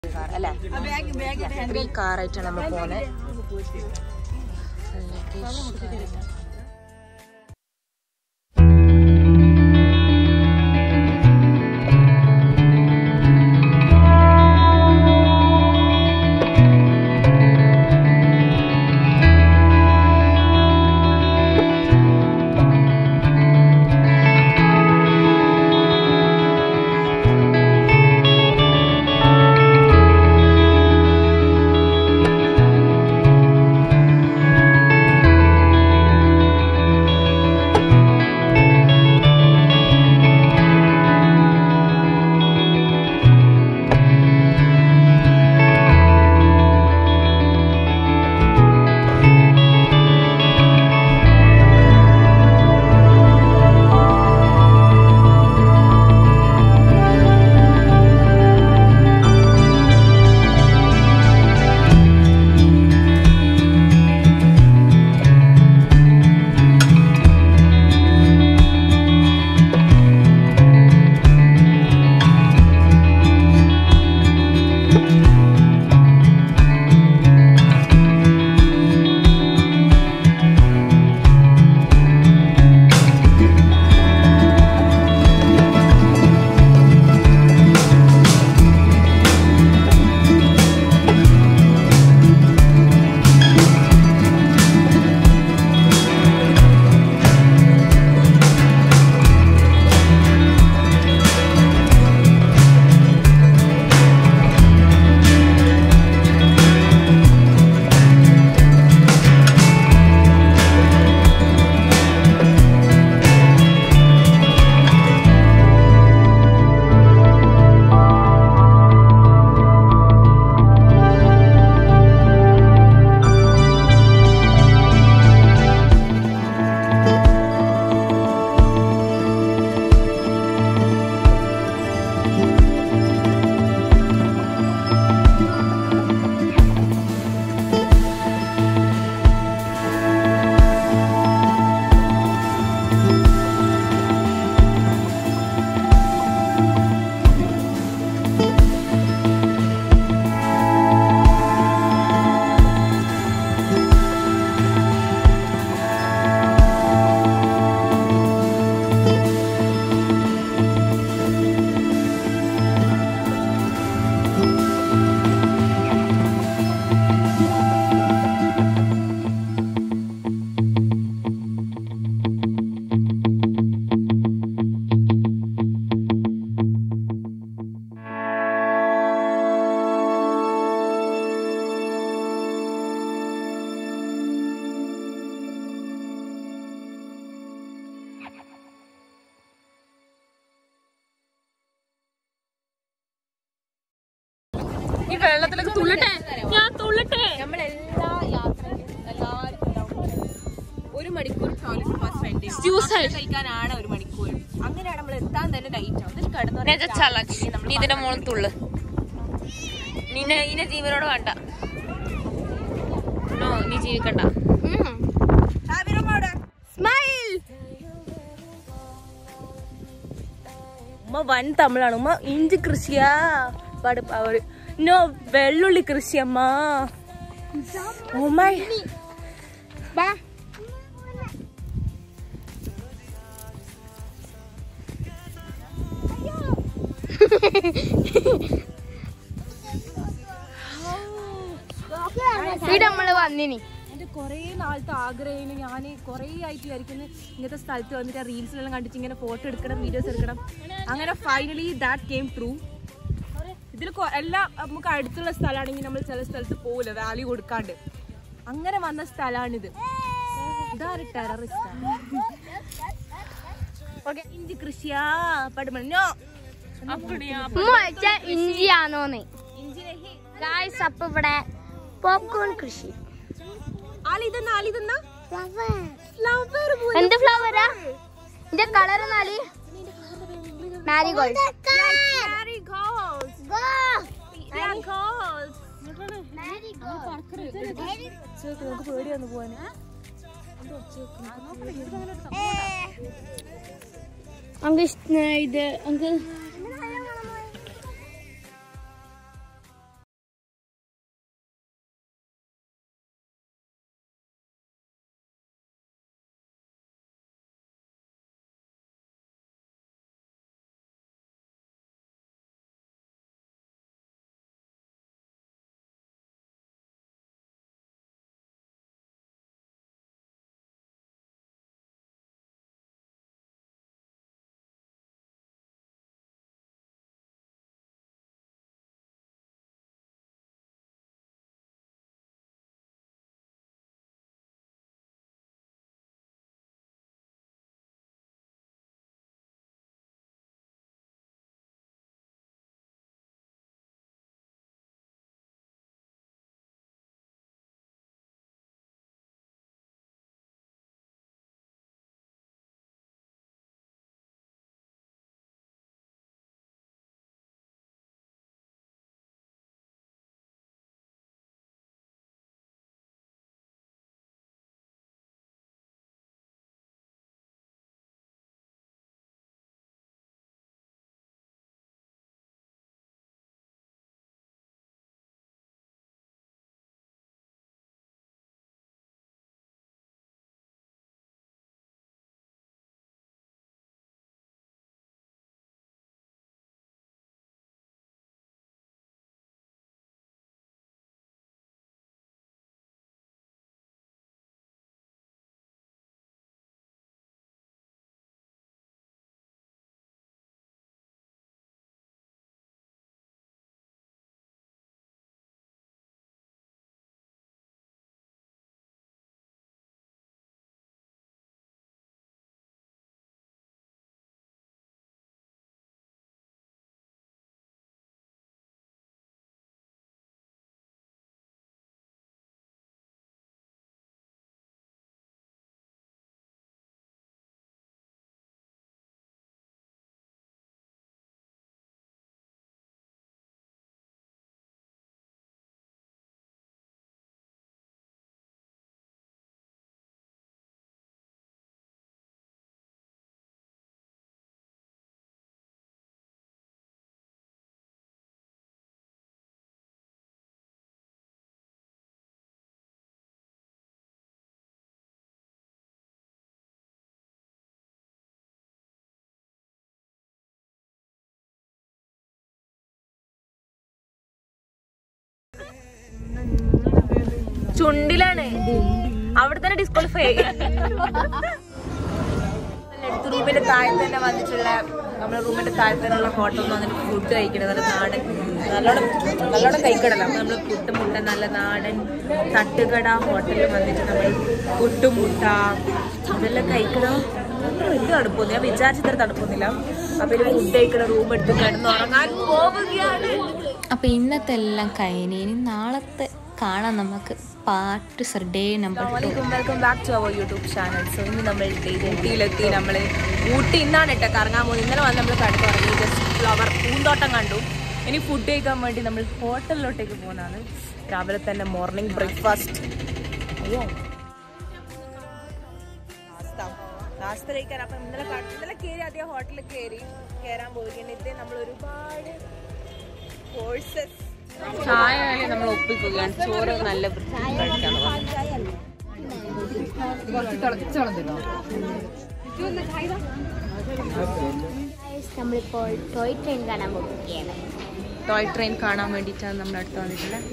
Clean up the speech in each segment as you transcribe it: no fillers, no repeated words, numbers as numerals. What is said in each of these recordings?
അല്ലേ? 3 കാറായിട്ടാണ് നമ്മൾ പോകുന്നത്. ഈ വെള്ളത്തിലൊക്കെ തുള്ളട്ടെ, ഞാൻ തുള്ളട്ടെ. നമ്മളെല്ലാ യാത്രയിലും എല്ലാവർക്കും 1 മണിക്കൂർ ടോയ്ലറ്റ് പാസ് വേണ്ടി കഴിക്കാനാണ് 1 മണിക്കൂർ. അങ്ങനെയാണ് നമ്മൾ എത്താൻ തന്നെ ലൈറ്റ് ആവും. നീ ഇതിന്റെ മോളിൽ തുള്ളു, നിന്നെ ജീവനോട് വേണ്ട. നീ ജീവിക്കണ്ട. ഉമ്മ വൻ തമിഴാണ്. ഉമ്മ ഇഞ്ചി കൃഷിയാ നോ വെള്ളുള്ളി കൃഷി അമ്മ. നമ്മള് വന്നിനി. എന്റെ കൊറേ നാളത്തെ ആഗ്രഹം, ഞാൻ കൊറേ ആയിട്ട് വിചാരിക്കുന്നു ഇങ്ങനത്തെ സ്ഥലത്ത് വന്നിട്ട് റീൽസിലെല്ലാം കണ്ടിട്ട് ഇങ്ങനെ ഫോട്ടോ എടുക്കണം, വീഡിയോസ് എടുക്കണം. അങ്ങനെ ഫൈനലി ദാറ്റ് കെയിം ട്രൂ. ഇതിൽ എല്ലാം നമുക്ക് അടുത്തുള്ള സ്ഥലമാണെങ്കിൽ നമ്മൾ ചില സ്ഥലത്ത് പോവില്ല വാല്യൂ കൊടുക്കാണ്ട്. അങ്ങനെ വന്ന സ്ഥലമാണിത്. ഇതാര് ടെററിസ്റ്റ്? ഇഞ്ചി കൃഷിയാ പടുമണ്ണോ ഇഞ്ചിയാണോന്ന്. അപ്പൊ ഇവിടെ പോപ്കോൺ കൃഷി. എന്ത് ഫ്ലവറാ? ഇതിന്റെ കളർ നാല് മാരിഗോൾഡ്. നമുക്ക് പേടിയാന്ന് പോവാന്. ഇത് ചുണ്ടിലാണ്. അവിടെ തന്നെ ഡിസ്ക്വാളിഫൈ ആയി. റൂമിന്റെ താഴെ തന്നെ വന്നിട്ടുള്ള നമ്മുടെ റൂമിന്റെ താഴെ തന്നെയുള്ള ഹോട്ടലിൽ വന്നിട്ട് ഫുഡ് കഴിക്കണത് നാടൻ നല്ലോണം കഴിക്കണല്ലോ. അപ്പൊ നമ്മള് പുട്ടുമുട്ട നല്ല നാടൻ തട്ടുകട ഹോട്ടലിൽ വന്നിട്ട് നമ്മൾ പുട്ടുമുട്ട ഇതെല്ലാം കഴിക്കണം. വലിയ തണുപ്പൊന്നും ഞാൻ വിചാരിച്ചത്ര തണുപ്പൊന്നുമില്ല. അപ്പൊ ഇത് ഫുഡ് കഴിക്കണ റൂം എടുത്ത് കിടന്നുറങ്ങാൻ പോവുകയാണ്. അപ്പൊ ഇന്നത്തെ എല്ലാം കഴിഞ്ഞ് ഇനി നാളത്തെ കാണാം നമുക്ക് part day number 2. Welcome back to our YouTube channel. So ഇന്ന് നമ്മൾ ഊട്ടിയിലെത്തി. നമ്മൾ ഊട്ടി ഇന്നാണ് കേട്ടോ കറങ്ങാൻ പോകുന്നത്. ഇന്നലെ വന്ന് നമ്മൾ കടന്നുറങ്ങി ജസ്റ്റ് ഫ്ലവർ പൂന്തോട്ടം കണ്ടു. ഇനി ഫുഡ് കഴിക്കാൻ വേണ്ടി നമ്മൾ ഹോട്ടലിലോട്ടേക്ക് പോകുന്നതാണ്. രാവിലെ തന്നെ മോർണിംഗ് ബ്രേക്ക്ഫാസ്റ്റ്. അയ്യോ നാസ്ത കഴിക്കാൻ. അപ്പം ഇന്നലെ കയറി അതേ ഹോട്ടലിൽ കയറാൻ പോവുകയാണ്. ഇത് നമ്മൾ ഒരുപാട് കോഴ്സസ് ചായ നമ്മൾ ഒപ്പിക്കുകയാണ്. ചോറ് നല്ല കഴിക്കാൻ നമ്മളിപ്പോൾ ടോയ് ട്രെയിൻ കാണാൻ പോവുകയാണ്. ടോയ് ട്രെയിൻ കാണാൻ വേണ്ടിയിട്ടാണ് നമ്മൾ അടുത്ത് വന്നിട്ടുള്ളത്.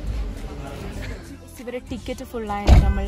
ഇവരെ ടിക്കറ്റ് ഫുള്ളായിട്ട് നമ്മൾ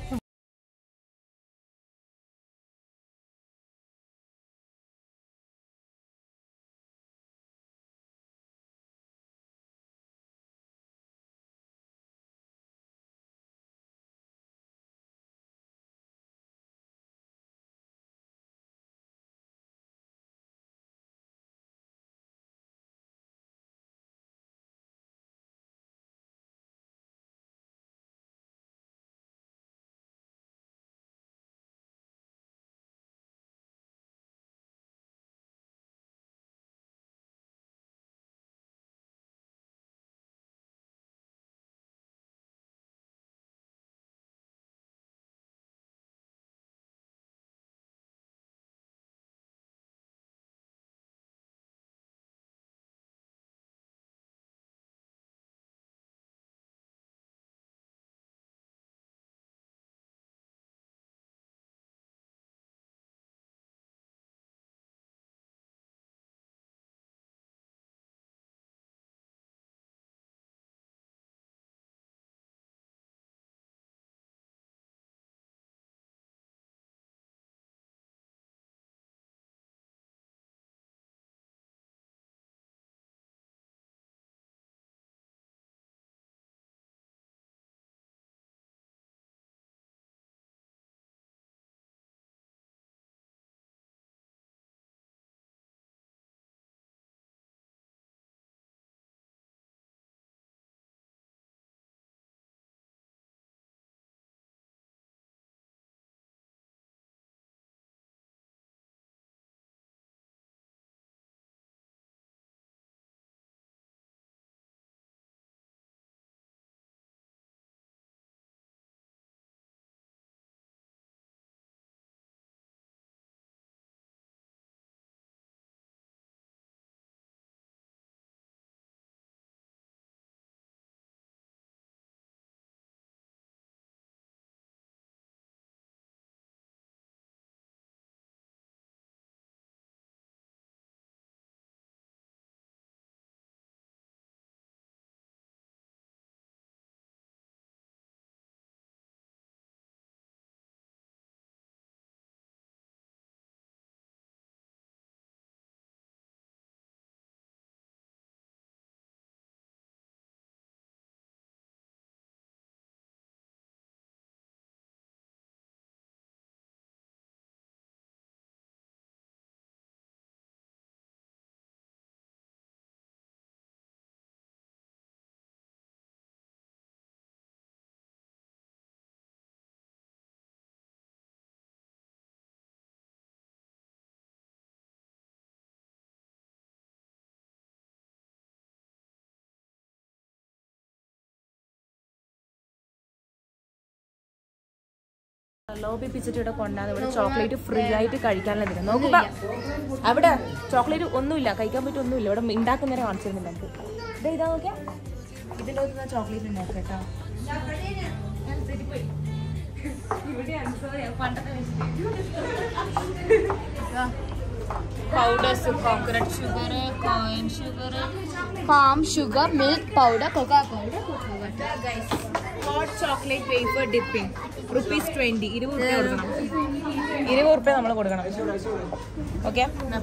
ലോബി പിച്ചിട്ട് ഇവിടെ കൊണ്ടാന്ന്. ഇവിടെ ചോക്ലേറ്റ് ഫ്രീ ആയിട്ട് കഴിക്കാനുള്ള തരും. നോക്കുക അവിടെ ചോക്ലേറ്റ് ഒന്നുമില്ല, കഴിക്കാൻ പറ്റും ഒന്നുമില്ല. ഇവിടെ ഉണ്ടാക്കുന്നവരെ കാണിച്ചിരുന്നില്ല എനിക്ക്. ഇതാ നോക്കിയാ ഇതിൻ്റെ അകത്ത് ചോക്ലേറ്റ് ഉണ്ടാക്കും കേട്ടോ. Powders coconut sugar coin sugar palm sugar milk powder Coca Cola hot chocolate wafer dipping ₹20 ₹20 നമ്മൾ കൊടുക്കണം ഓക്കെ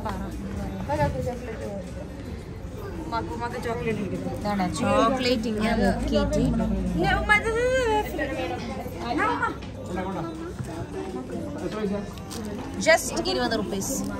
ചോക്ലേറ്റ് ഇങ്ങനെ ജസ്റ്റ് ₹20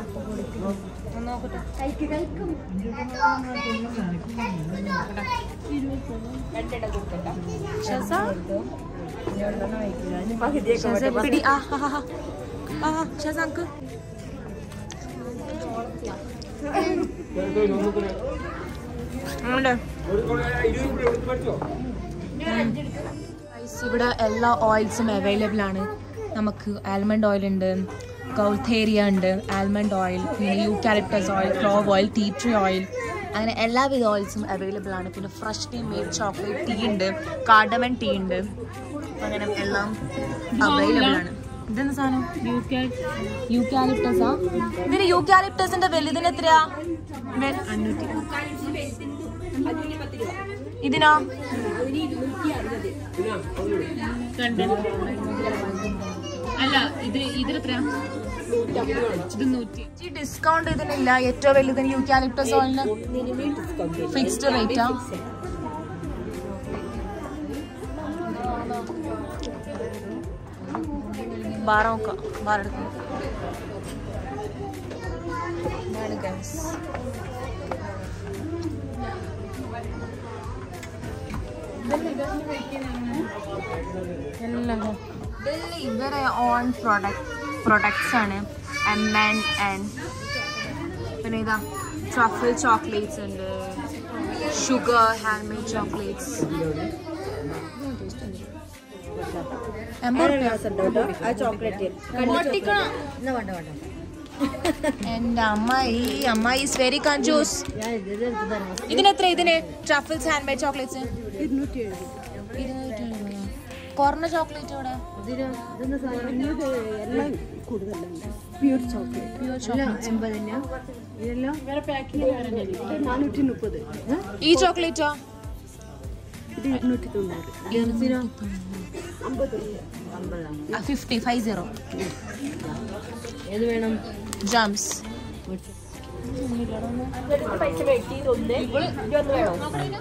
ഇവിടെ എല്ലാ ഓയിൽസും അവൈലബിൾ ആണ്. നമുക്ക് ആൽമണ്ട് ഓയിൽ ഉണ്ട്, ഗൗഥേരിയ ഉണ്ട്, ആൽമണ്ട് ഓയിൽ, പിന്നെ eucalyptus oil, clove oil, tea tree oil, അങ്ങനെ എല്ലാവിധ ഓയിൽസും അവൈലബിൾ ആണ്. പിന്നെ ഫ്രഷ്ലി മെയ്ഡ് ചോക്ലേറ്റ് ടീ ഉണ്ട്, കാർഡമൻ ടീ ഉണ്ട്, അങ്ങനെ എല്ലാം അവൈലബിൾ ആണ്. ഇതെന്താ സാധനം? യൂക്കാലിപ്റ്റസാ? ഇതിന് യൂക്കാലിപ്റ്റസിന്റെ വലുതിന് എത്രയാ? ഇതിനാ അല്ല ഇതിലെത്രയാ? ഡിസ്കൗണ്ട് ഇതിനില്ല. ഏറ്റവും വലുതിന് യൂക്കാലിപ്റ്റസ് ഓയിലിന് ഫിക്സ്ഡ് റേറ്റാ. ഇവരെ ഓൺ പ്രൊഡക്ട്സ് ആണ്. M&N പിന്നെ ഇതാ ട്രഫിൾ ചോക്ലേറ്റ്സ് ഉണ്ട്, ഷുഗർ ഹാൻഡ് മെയ്ഡ് ചോക്ലേറ്റ്സ്. എന്റെ അമ്മായി ഈസ് വെരി കൺജൂസ്. ഇതിനെത്ര? ഇതിന് ട്രഫിൾസ് ഹാൻഡ് മെയ്ഡ് ചോക്ലേറ്റ്സ് 270. കുറഞ്ഞ ചോക്ലേറ്റ് ഇവിടെ പ്യൂർ ചോക്ലേറ്റ് ഈ ചോക്ലേറ്റോ? ഇത് 290. 50 ഏത് വേണം? ജംസ്. പൈസ വേണോ?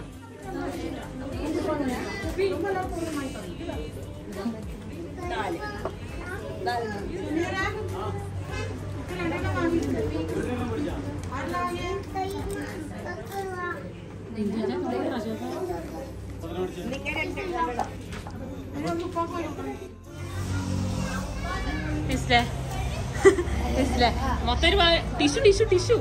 മൊത്തം ടിഷ്യൂ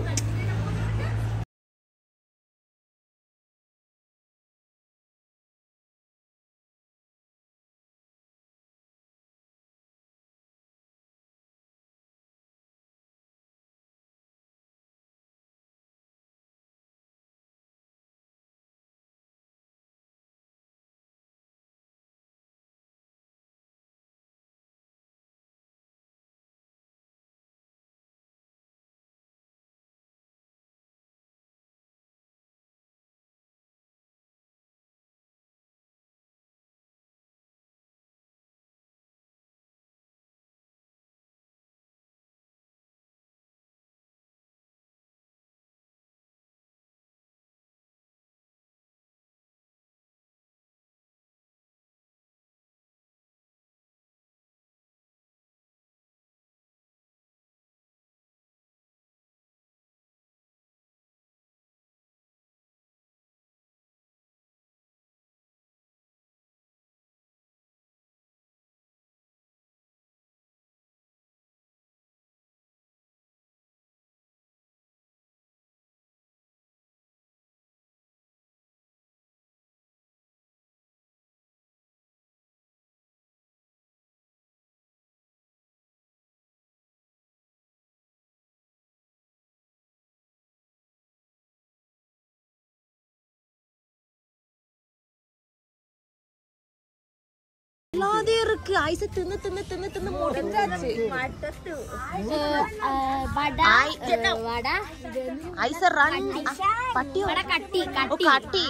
ഇருக்கு ഐസ് തിന്ന് തിന്ന് തിന്ന് തിന്ന് മുടിച്ചാച്ച് ഐസ് റൺ പട്ടിയോ കട്ടി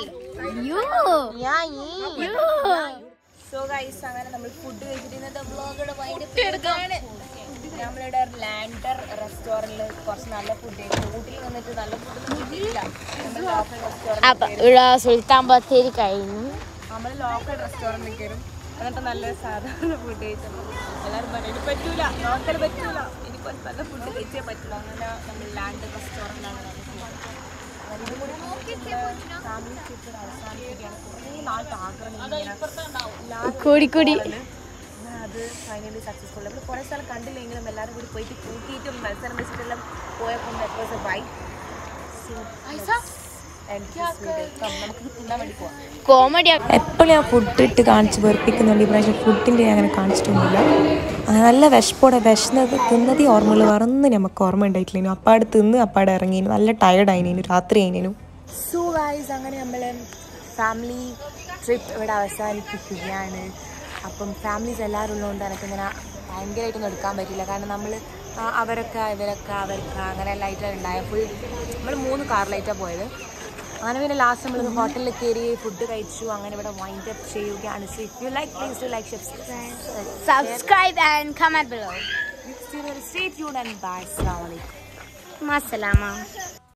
സോ ഗൈസ് അങ്ങനെ നമ്മൾ ഫുഡ് കഴിച്ചിട്ട് ഇന്നത്തെ വ്ലോഗുടെ വൈൻഡപ്പ് എടുക്കുകയാണ്. നമ്മളിവിടെ ലാൻഡർ റെസ്റ്റോറന്റിൽ കുറച്ച് നല്ല ഫുഡ് കഴിക്കും. ഊട്ടിയിൽ വന്നിട്ട് നല്ല ഫുഡൊന്നും കിട്ടിയില്ല. നമ്മൾ ലോക്കൽ റെസ്റ്റോറന്റ് സുൽത്താൻ ബത്തേരി കഴിഞ്ഞു. നമ്മൾ ലോക്കൽ റെസ്റ്റോറന്റിൽ കയറും. എന്നിട്ട് നല്ല സാധാരണ ഫുഡ് കഴിച്ചു. എല്ലാവരും പറഞ്ഞു ഇനി പറ്റൂല, ലോക്കൽ പറ്റൂല, ഇനിയിപ്പോൾ നല്ല ഫുഡ് കഴിച്ചേ പറ്റില്ല. അങ്ങനെ നമ്മൾ ലാൻഡർ റെസ്റ്റോറന്റിലാണ് കൂടിക്കൂടി അത് ഫൈനലി സക്സസ്ഫുൾ. നമ്മൾ കുറേ സ്ഥലം കണ്ടില്ലെങ്കിലും എല്ലാവരും കൂടി പോയിട്ട് കൂട്ടിയിട്ടും മത്സരം വെച്ചിട്ടെല്ലാം പോയപ്പോൾ കോമഡി. എപ്പോഴും ഞാൻ ഫുഡ് ഇട്ട് കാണിച്ച് വെറുപ്പിക്കുന്നുണ്ട്. ഇപ്രാവശ്യം ഫുഡിൻ്റെ അങ്ങനെ കാണിച്ചിട്ടൊന്നുമില്ല. അങ്ങനെ നല്ല വിശപ്പോടെ വിശന്നത് തിന്നതേ ഓർമ്മയുള്ളൂ. വേറൊന്നും നമുക്ക് ഓർമ്മ ഉണ്ടായിട്ടില്ല. അപ്പാട് തിന്ന് അപ്പാട് ഇറങ്ങിനു. നല്ല ടയർഡായിനു, രാത്രി ആയിനു. സോ ഗൈസ് അങ്ങനെ നമ്മൾ ഫാമിലി ട്രിപ്പ് ഇവിടെ അവസാനിപ്പിക്കുകയാണ്. അപ്പം ഫാമിലീസ് എല്ലാവരും ഉള്ളതുകൊണ്ട് എനിക്കിങ്ങനെ ഭയങ്കരമായിട്ടൊന്നും എടുക്കാൻ പറ്റില്ല. കാരണം നമ്മൾ അവരൊക്കെ ഇവരൊക്കെ അങ്ങനെ എല്ലായിട്ടും ഉണ്ടായ ഫുൾ നമ്മൾ 3 കാറിലായിട്ടാണ് പോയത്. അങ്ങനെ പിന്നെ ലാസ്റ്റ് നമ്മൾ ഹോട്ടലിൽ കയറി ഫുഡ് കഴിച്ചു. അങ്ങനെ ഇവിടെ വൈൻഡ് അപ്പ് ചെയ്യുകയാണ്. So if you like please do like subscribe and comment below. Stay tuned and bye. Assalamu alaikum. Masalama.